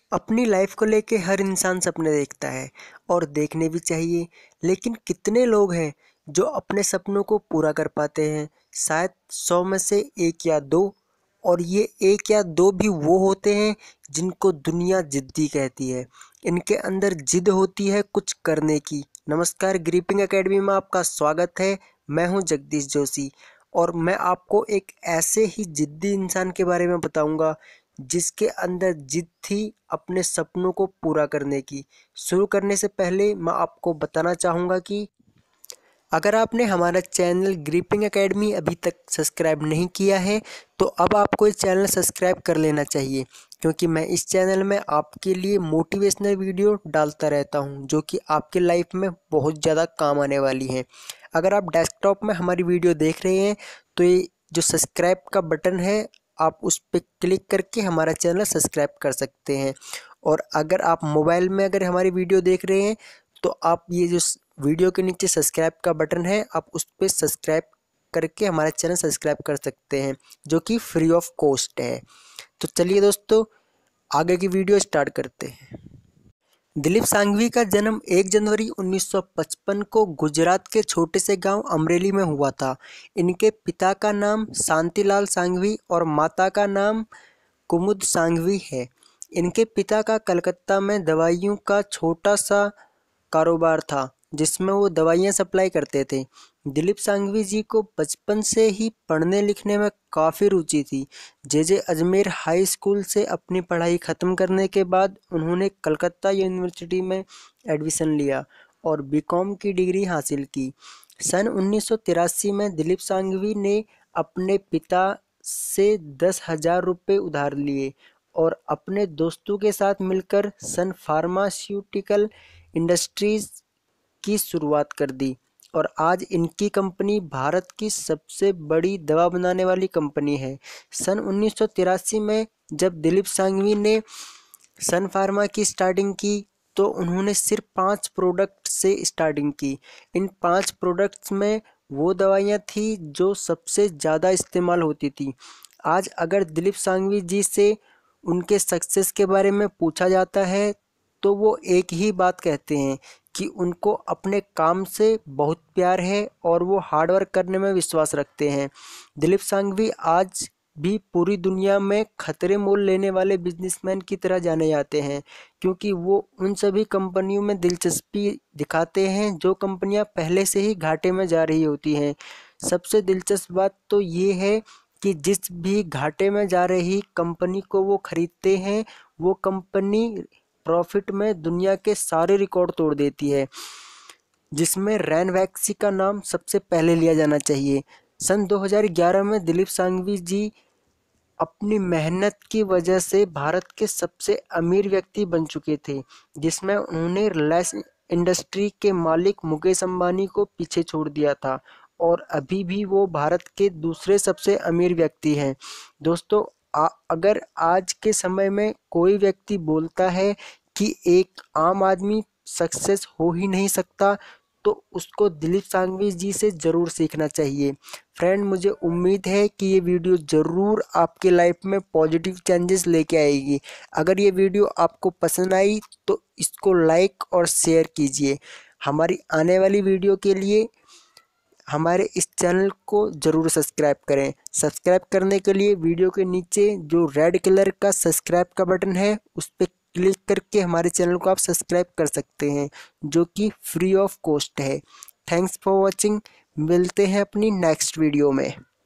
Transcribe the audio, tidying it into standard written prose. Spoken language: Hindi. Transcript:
अपनी लाइफ को लेके हर इंसान सपने देखता है और देखने भी चाहिए। लेकिन कितने लोग हैं जो अपने सपनों को पूरा कर पाते हैं? शायद 100 में से एक या दो। और ये एक या दो भी वो होते हैं जिनको दुनिया जिद्दी कहती है। इनके अंदर जिद होती है कुछ करने की। नमस्कार, ग्रिपिंग एकेडमी में आपका स्वागत है। मैं हूं जगदीश जोशी और मैं आपको एक ऐसे ही जिद्दी इंसान के बारे में बताऊंगा जिसके अंदर जिद थी अपने सपनों को पूरा करने की। शुरू करने से पहले मैं आपको बताना चाहूँगा कि अगर आपने हमारा चैनल ग्रिपिंग एकेडमी अभी तक सब्सक्राइब नहीं किया है तो अब आपको इस चैनल सब्सक्राइब कर लेना चाहिए, क्योंकि मैं इस चैनल में आपके लिए मोटिवेशनल वीडियो डालता रहता हूं जो कि आपके लाइफ में बहुत ज़्यादा काम आने वाली हैं। अगर आप डेस्कटॉप में हमारी वीडियो देख रहे हैं तो ये जो सब्सक्राइब का बटन है आप उस पर क्लिक करके हमारा चैनल सब्सक्राइब कर सकते हैं। और अगर आप मोबाइल में अगर हमारी वीडियो देख रहे हैं तो आप ये जो वीडियो के नीचे सब्सक्राइब का बटन है आप उस पर सब्सक्राइब करके हमारा चैनल सब्सक्राइब कर सकते हैं, जो कि फ्री ऑफ कॉस्ट है। तो चलिए दोस्तों, आगे की वीडियो स्टार्ट करते हैं। दिलीप सांघवी का जन्म 1 जनवरी 1955 को गुजरात के छोटे से गांव अमरेली में हुआ था। इनके पिता का नाम शांतिलाल सांघवी और माता का नाम कुमुद सांघवी है। इनके पिता का कलकत्ता में दवाइयों का छोटा सा कारोबार था जिसमें वो दवाइयाँ सप्लाई करते थे। दिलीप सांघवी जी को बचपन से ही पढ़ने लिखने में काफ़ी रुचि थी। जे अजमेर हाई स्कूल से अपनी पढ़ाई ख़त्म करने के बाद उन्होंने कलकत्ता यूनिवर्सिटी में एडमिशन लिया और बीकॉम की डिग्री हासिल की। सन 1983 में दिलीप सांघवी ने अपने पिता से 10,000 रुपये उधार लिए और अपने दोस्तों के साथ मिलकर सन फार्मास्यूटिकल इंडस्ट्रीज की शुरुआत कर दी और आज इनकी कंपनी भारत की सबसे बड़ी दवा बनाने वाली कंपनी है। सन 1983 में जब दिलीप सांघवी ने सन फार्मा की स्टार्टिंग की तो उन्होंने सिर्फ 5 प्रोडक्ट से स्टार्टिंग की। इन 5 प्रोडक्ट्स में वो दवाइयाँ थी जो सबसे ज़्यादा इस्तेमाल होती थी। आज अगर दिलीप सांघवी जी से उनके सक्सेस के बारे में पूछा जाता है तो वो एक ही बात कहते हैं कि उनको अपने काम से बहुत प्यार है और वो हार्ड वर्क करने में विश्वास रखते हैं। दिलीप सांघवी आज भी पूरी दुनिया में खतरे मोल लेने वाले बिजनेसमैन की तरह जाने जाते हैं, क्योंकि वो उन सभी कंपनियों में दिलचस्पी दिखाते हैं जो कंपनियां पहले से ही घाटे में जा रही होती हैं। सबसे दिलचस्प बात तो ये है कि जिस भी घाटे में जा रही कंपनी को वो खरीदते हैं वो कंपनी प्रॉफिट में दुनिया के सारे रिकॉर्ड तोड़ देती है, जिसमें रैनवैक्सी का नाम सबसे पहले लिया जाना चाहिए। सन 2011 में दिलीप सांघवी जी अपनी मेहनत की वजह से भारत के सबसे अमीर व्यक्ति बन चुके थे, जिसमें उन्होंने रिलायंस इंडस्ट्री के मालिक मुकेश अंबानी को पीछे छोड़ दिया था और अभी भी वो भारत के दूसरे सबसे अमीर व्यक्ति हैं। दोस्तों, अगर आज के समय में कोई व्यक्ति बोलता है कि एक आम आदमी सक्सेस हो ही नहीं सकता तो उसको दिलीप सांघवी जी से ज़रूर सीखना चाहिए। फ्रेंड, मुझे उम्मीद है कि ये वीडियो ज़रूर आपके लाइफ में पॉजिटिव चेंजेस लेके आएगी। अगर ये वीडियो आपको पसंद आई तो इसको लाइक और शेयर कीजिए। हमारी आने वाली वीडियो के लिए हमारे इस चैनल को ज़रूर सब्सक्राइब करें। सब्सक्राइब करने के लिए वीडियो के नीचे जो रेड कलर का सब्सक्राइब का बटन है उस पर क्लिक करके हमारे चैनल को आप सब्सक्राइब कर सकते हैं, जो कि फ्री ऑफ कॉस्ट है। Thanks for watching. मिलते हैं अपनी नेक्स्ट वीडियो में।